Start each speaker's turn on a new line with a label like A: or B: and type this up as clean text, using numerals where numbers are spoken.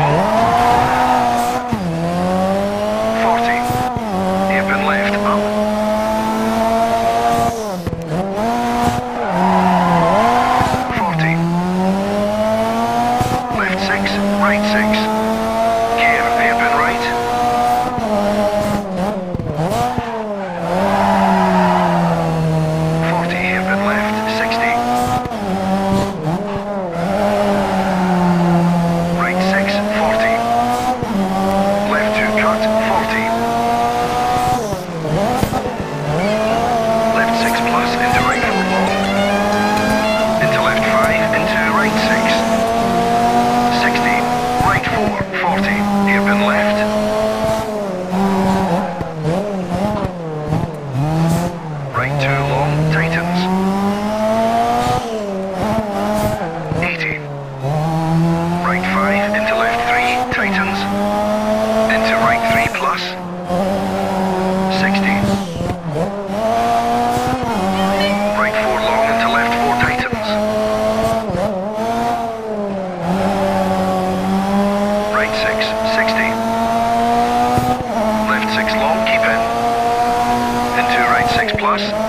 A: 40. Hairpin left, up. 40. Left 6, right 6. Gear, hairpin right. 40, hairpin left, 60. Right 6, 40. Left 2 cut, 40. Left 6 plus into right 4 long. Into left 5 into right 6. 60. Right 4, 40. Hairpin left. Right 2 long, tightens. 80. Right 5 into left 3, tightens. Into right 3 plus. 60. Right 4 long into left 4, tightens. Right 6, 60. Left 6 long, keep in. Into right 6 plus.